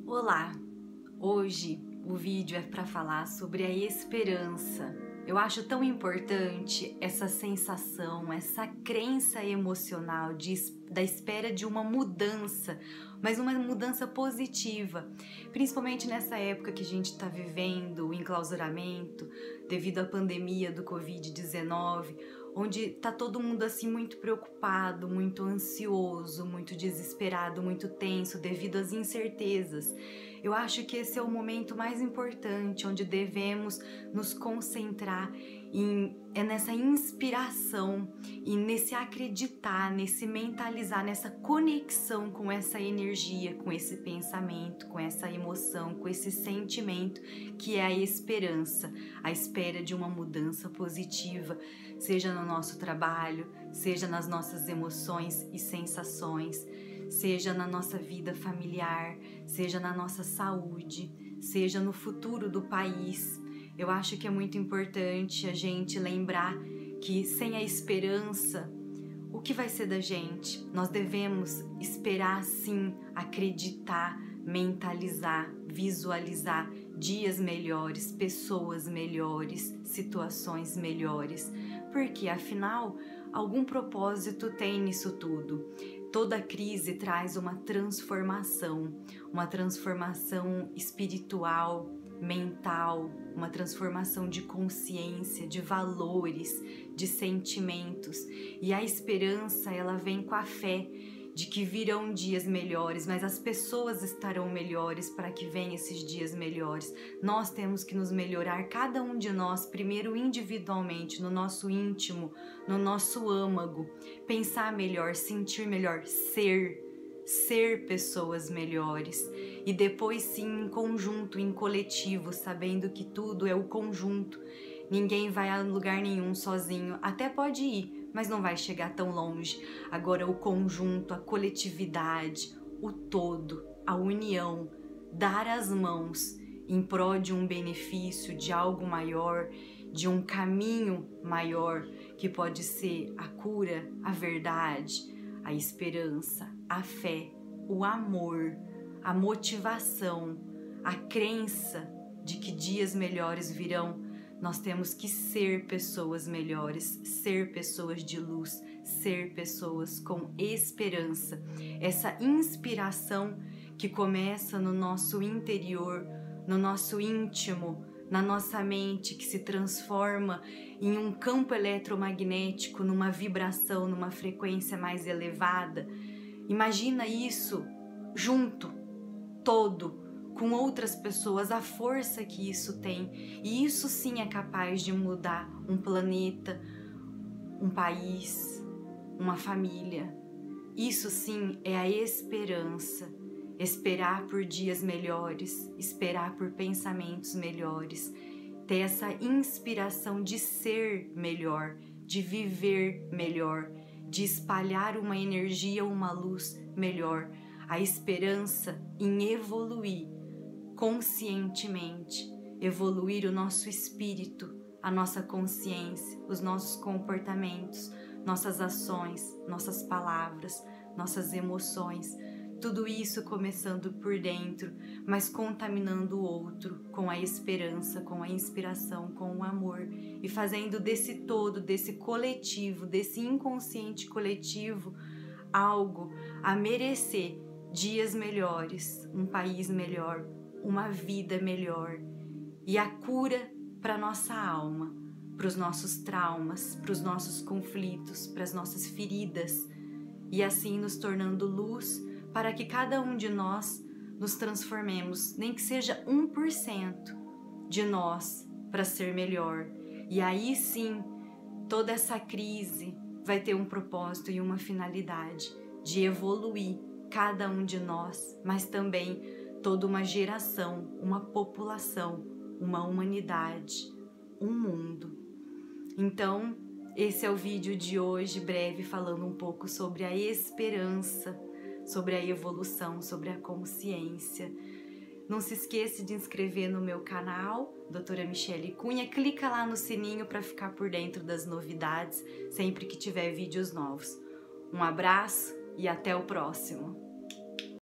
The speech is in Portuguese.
Olá! Hoje o vídeo é para falar sobre a esperança. Eu acho tão importante essa sensação, essa crença emocional da espera de uma mudança, mas uma mudança positiva, principalmente nessa época que a gente está vivendo o enclausuramento devido à pandemia do Covid-19, onde tá todo mundo assim muito preocupado, muito ansioso, muito desesperado, muito tenso devido às incertezas. Eu acho que esse é o momento mais importante, onde devemos nos concentrar nessa inspiração e nesse acreditar, nesse mentalizar, nessa conexão com essa energia, com esse pensamento, com essa emoção, com esse sentimento que é a esperança, a espera de uma mudança positiva, seja no nosso trabalho, seja nas nossas emoções e sensações, seja na nossa vida familiar, seja na nossa saúde, seja no futuro do país. Eu acho que é muito importante a gente lembrar que sem a esperança, o que vai ser da gente? Nós devemos esperar sim, acreditar, mentalizar, visualizar dias melhores, pessoas melhores, situações melhores, porque afinal algum propósito tem nisso tudo. Toda crise traz uma transformação espiritual, mental, uma transformação de consciência, de valores, de sentimentos. E a esperança, ela vem com a fé de que virão dias melhores, mas as pessoas estarão melhores para que venham esses dias melhores. Nós temos que nos melhorar, cada um de nós, primeiro individualmente, no nosso íntimo, no nosso âmago, pensar melhor, sentir melhor, ser pessoas melhores, e depois sim em conjunto, em coletivo, sabendo que tudo é o conjunto. Ninguém vai a lugar nenhum sozinho, até pode ir, mas não vai chegar tão longe. Agora o conjunto, a coletividade, o todo, a união, dar as mãos em prol de um benefício, de algo maior, de um caminho maior, que pode ser a cura, a verdade, a esperança, a fé, o amor, a motivação, a crença de que dias melhores virão. Nós temos que ser pessoas melhores, ser pessoas de luz, ser pessoas com esperança. Essa inspiração que começa no nosso interior, no nosso íntimo, na nossa mente, que se transforma em um campo eletromagnético, numa vibração, numa frequência mais elevada. Imagina isso junto, todo, com outras pessoas, a força que isso tem. E isso sim é capaz de mudar um planeta, um país, uma família. Isso sim é a esperança. Esperar por dias melhores, esperar por pensamentos melhores, ter essa inspiração de ser melhor, de viver melhor, de espalhar uma energia, uma luz melhor. A esperança em evoluir conscientemente, evoluir o nosso espírito, a nossa consciência, os nossos comportamentos, nossas ações, nossas palavras, nossas emoções. Tudo isso começando por dentro, mas contaminando o outro com a esperança, com a inspiração, com o amor, e fazendo desse todo, desse coletivo, desse inconsciente coletivo, algo a merecer dias melhores, um país melhor, uma vida melhor, e a cura para nossa alma, para os nossos traumas, para os nossos conflitos, para as nossas feridas, e assim nos tornando luz para que cada um de nós nos transformemos, nem que seja 1% de nós para ser melhor. E aí sim, toda essa crise vai ter um propósito e uma finalidade de evoluir cada um de nós, mas também toda uma geração, uma população, uma humanidade, um mundo. Então, esse é o vídeo de hoje, breve, falando um pouco sobre a esperança, sobre a evolução, sobre a consciência. Não se esqueça de inscrever no meu canal, Doutora Michele Cunha. Clica lá no sininho para ficar por dentro das novidades sempre que tiver vídeos novos. Um abraço e até o próximo!